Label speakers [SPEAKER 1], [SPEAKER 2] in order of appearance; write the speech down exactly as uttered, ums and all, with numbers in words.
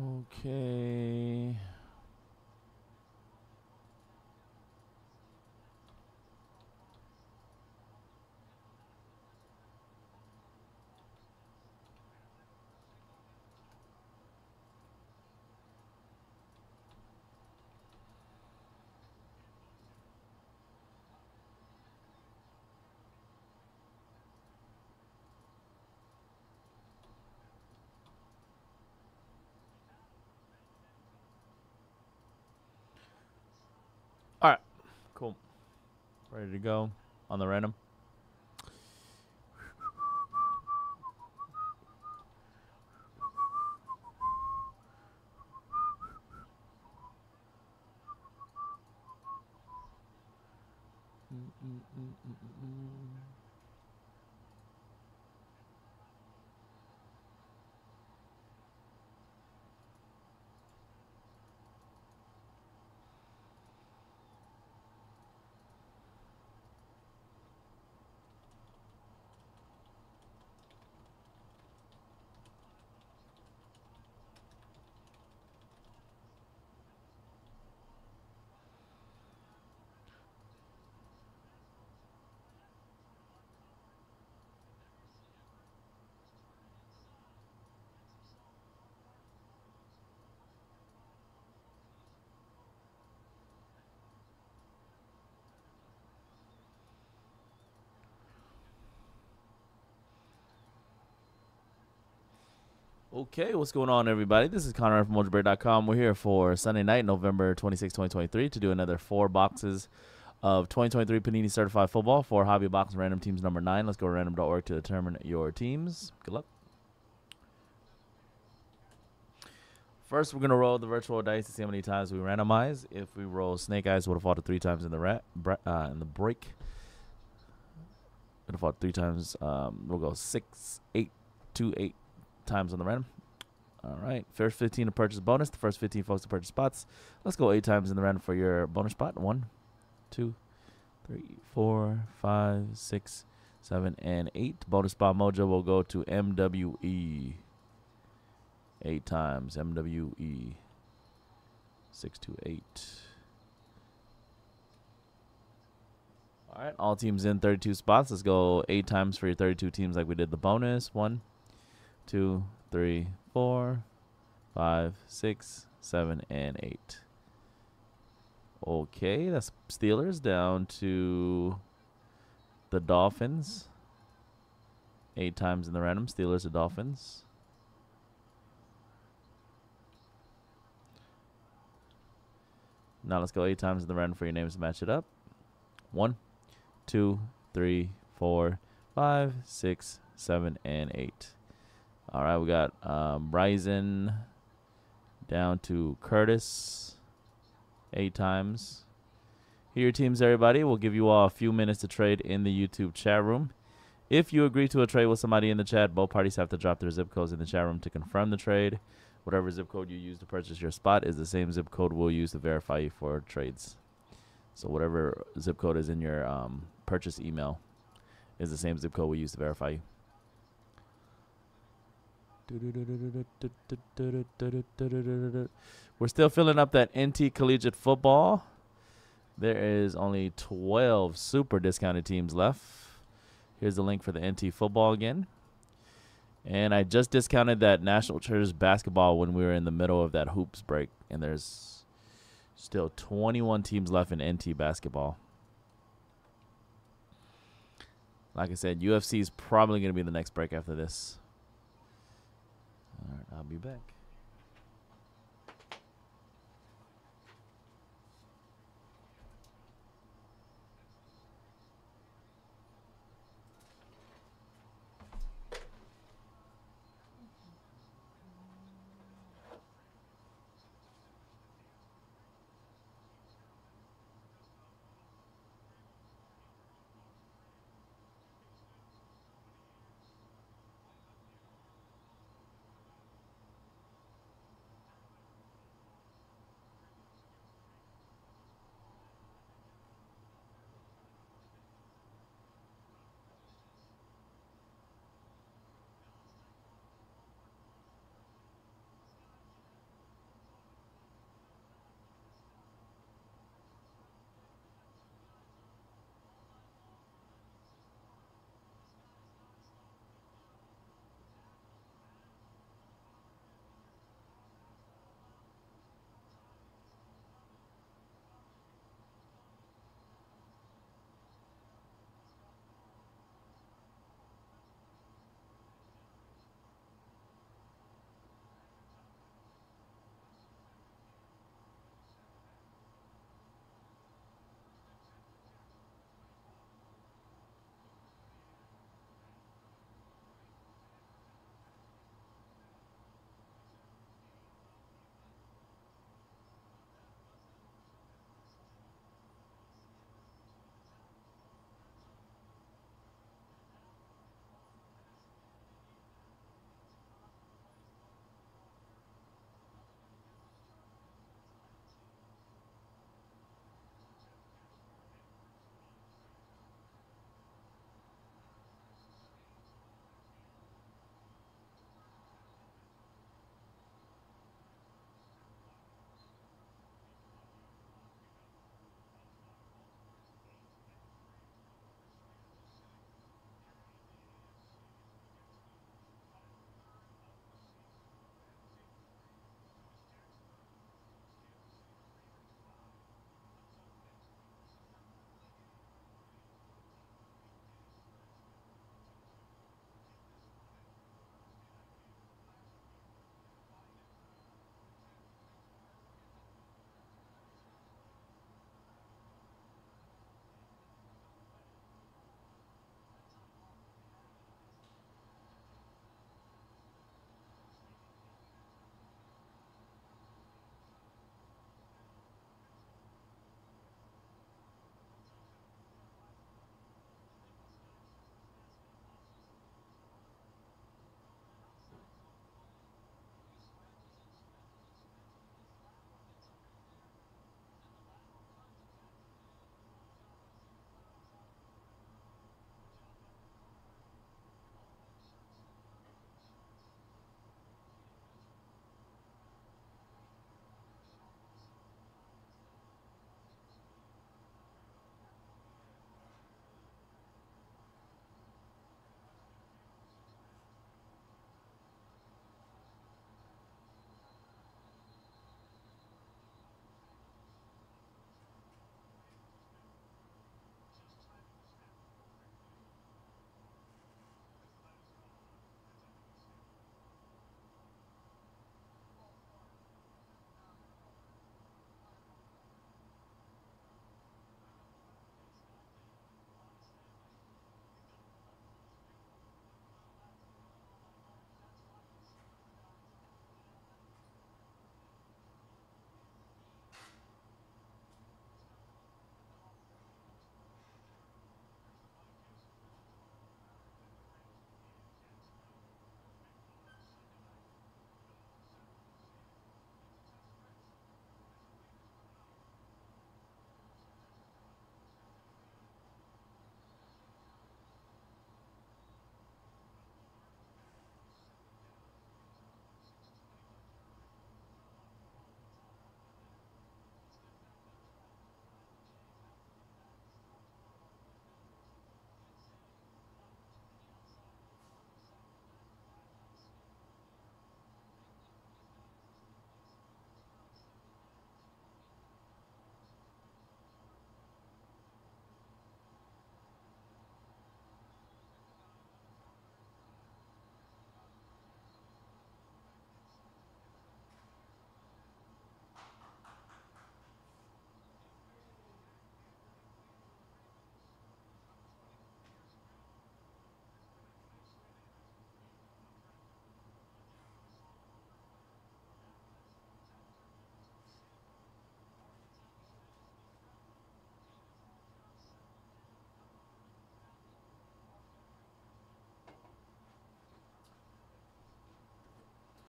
[SPEAKER 1] Okay. All right. Cool. Ready to go on the random. Mm, mm, mm, mm, mm, mm. Okay, what's going on, everybody? This is Connor from Mojo Break dot com. We're here for Sunday night, November twenty-sixth, twenty twenty-three, to do another four boxes of twenty twenty-three Panini Certified Football for Hobby Box Random Teams number nine. Let's go to random dot org to determine your teams. Good luck. First, we're going to roll the virtual dice to see how many times we randomize. If we roll Snake Eyes, we'll default to three times in the rat, uh, in the break. We'll default three times. Um, we'll go six, eight, two, eight times on the random. All right. First fifteen to purchase bonus. The first fifteen folks to purchase spots. Let's go eight times in the random for your bonus spot. One, two, three, four, five, six, seven, and eight. Bonus spot mojo will go to M W E. Eight times. M W E. Six to eight. All right. All teams in thirty-two spots. Let's go eight times for your thirty-two teams like we did the bonus. One, two, three, four, five, six, seven, and eight. Okay, that's Steelers down to the Dolphins. Eight times in the random. Steelers to Dolphins. Now let's go eight times in the random for your names to match it up. One, two, three, four, five, six, seven, and eight. All right, we got um, Ryzen down to Curtis, eight times. Here are your teams, everybody. We'll give you all a few minutes to trade in the YouTube chat room. If you agree to a trade with somebody in the chat, both parties have to drop their zip codes in the chat room to confirm the trade. Whatever zip code you use to purchase your spot is the same zip code we'll use to verify you for trades. So whatever zip code is in your um, purchase email is the same zip code we use to verify you. We're still filling up that N T Collegiate Football. There is only twelve super discounted teams left. Here's the link for the N T Football again. And I just discounted that National Treasures Basketball when we were in the middle of that hoops break. And there's still twenty-one teams left in N T Basketball. Like I said, U F C is probably going to be the next break after this. All right, I'll be back.